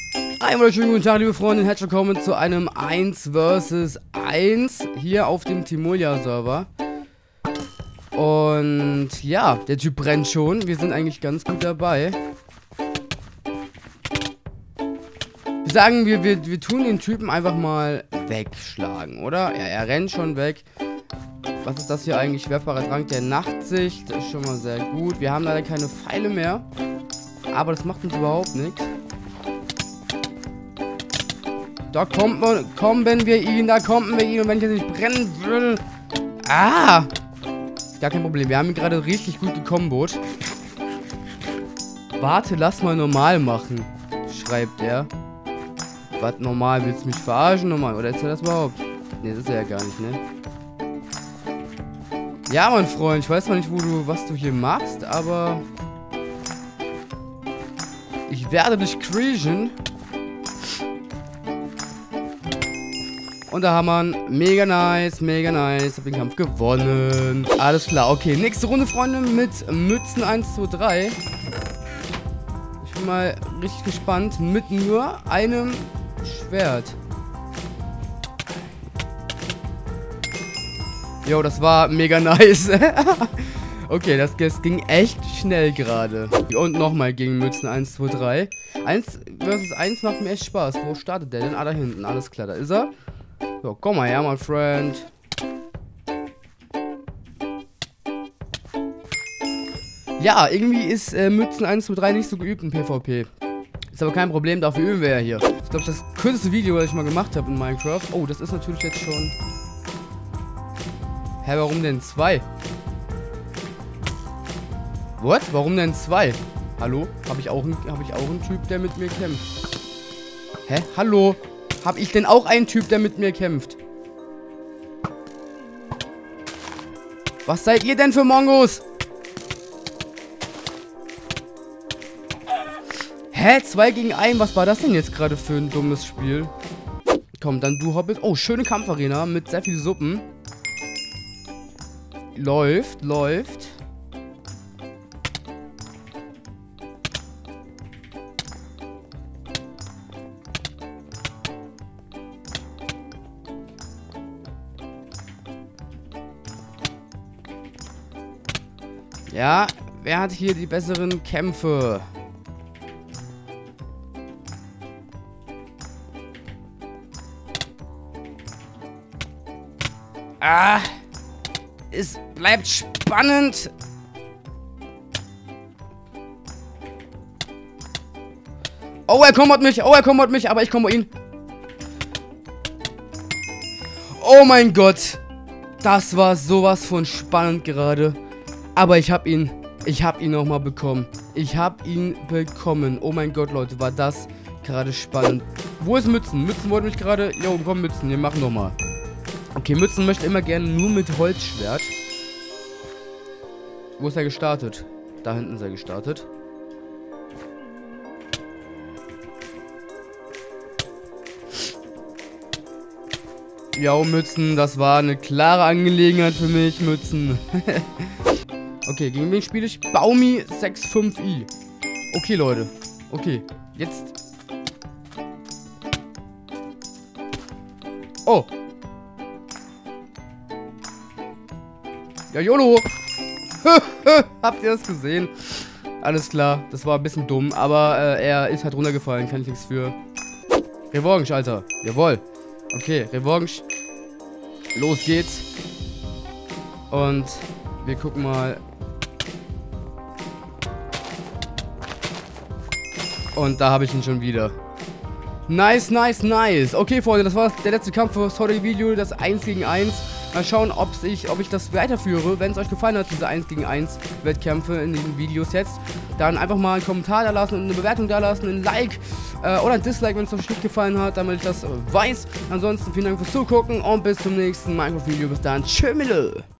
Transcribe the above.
Einen wunderschönen guten Tag, liebe Freunde, und herzlich willkommen zu einem 1 vs 1 hier auf dem Timolia-Server. Und ja, der Typ brennt schon. Wir sind eigentlich ganz gut dabei. Wir sagen, wir tun den Typen einfach mal wegschlagen, oder? Ja, er rennt schon weg. Was ist das hier eigentlich? Werfbarer Trank der Nachtsicht. Das ist schon mal sehr gut. Wir haben leider keine Pfeile mehr. Aber das macht uns überhaupt nichts. Da kommen wir ihn. Und wenn ich jetzt nicht brennen will. Ah! Gar kein Problem. Wir haben ihn gerade richtig gut gekombot. Warte, lass mal normal machen. Schreibt er. Was normal? Willst du mich verarschen? Normal? Oder ist er das überhaupt? Ne, das ist er ja gar nicht, ne? Ja, mein Freund. Ich weiß zwar nicht, was du hier machst, aber... ich werde dich kriechen. Und da haben wir ihn. Mega nice, mega nice. Hab den Kampf gewonnen. Alles klar, okay. Nächste Runde, Freunde, mit Mützen 1, 2, 3. Ich bin mal richtig gespannt. Mit nur einem Schwert. Jo, das war mega nice. Okay, das ging echt schnell gerade. Und nochmal gegen Mützen 1, 2, 3. 1 vs 1 macht mir echt Spaß. Wo startet der denn? Ah, da hinten. Alles klar, da ist er. So, komm mal her, mein Freund. Ja, irgendwie ist Mützen 1 zu 3 nicht so geübt in PvP. Ist aber kein Problem, dafür üben wir ja hier. Das ist, glaube ich, das kürzeste Video, was ich mal gemacht habe in Minecraft. Oh, das ist natürlich jetzt schon... Hä, warum denn 2? What? Warum denn 2? Hallo? Hab ich auch einen Typ, der mit mir kämpft? Hä? Hallo? Hab ich denn auch einen Typ, der mit mir kämpft? Was seid ihr denn für Mongos? Hä? 2 gegen 1? Was war das denn jetzt gerade für ein dummes Spiel? Komm, dann du Hobbit. Oh, schöne Kampfarena mit sehr viel Suppen. Läuft. Ja, wer hat hier die besseren Kämpfe? Ah, es bleibt spannend. Oh, er kombot mich, aber ich kombo ihn. Oh mein Gott. Das war sowas von spannend gerade. Aber ich hab ihn nochmal bekommen. Oh mein Gott, Leute, war das gerade spannend. Wo ist Mützen? Mützen wollte mich gerade... Jo, komm, Mützen, wir machen nochmal. Okay, Mützen möchte immer gerne nur mit Holzschwert. Wo ist er gestartet? Da hinten ist er gestartet. Jo, Mützen, das war eine klare Angelegenheit für mich, Mützen. Okay, gegen wen spiele ich? Baumi 65i. Okay, Leute. Okay, jetzt. Oh. Ja, YOLO. Habt ihr das gesehen? Alles klar, das war ein bisschen dumm, aber er ist halt runtergefallen, kann ich nichts für. Revanche, Alter. Jawohl. Okay, Revanche. Los geht's. Und wir gucken mal. Und da habe ich ihn schon wieder. Nice. Okay, Freunde, das war der letzte Kampf für das heutige Video, das 1 gegen 1. Mal schauen, ob ich das weiterführe. Wenn es euch gefallen hat, diese 1 gegen 1 Wettkämpfe in diesen Videos jetzt, dann einfach mal einen Kommentar da lassen und eine Bewertung da lassen, ein Like oder ein Dislike, wenn es euch nicht gefallen hat, damit ich das weiß. Ansonsten vielen Dank fürs Zugucken und bis zum nächsten Minecraft-Video. Bis dann. Tschüss.